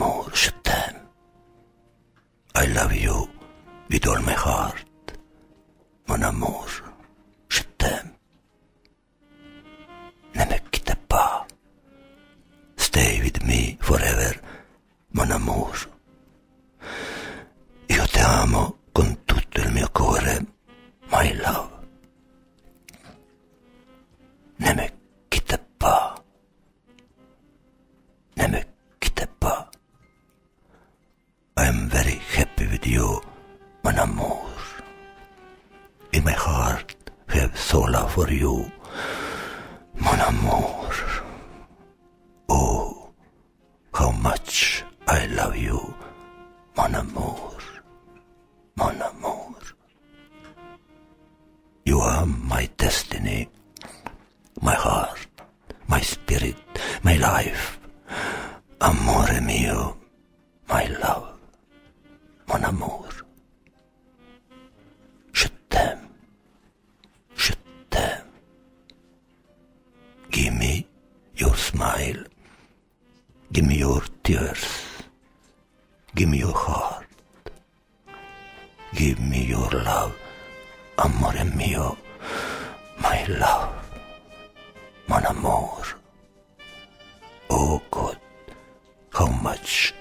amour, je t'aime. I love you with all my heart. Mon amour, je t'aime. Ne me quitte pas. Stay with me forever, mon amour. Io ti amo con tutto il mio cuore, my love. Ne me quitte pas. Ne me quitte pas. I am very happy with you, mon amour. In my heart have so love for you, mon amour. Oh, how much I love you, mon amour, mon amour. You are my destiny, my heart, my spirit, my life. Amore mio, my love, mon amour. Je t'aime, je t'aime. Give me your smile, give me your tears, give me your heart, give me your love, amore mio, my love, mon amour. Oh God, how much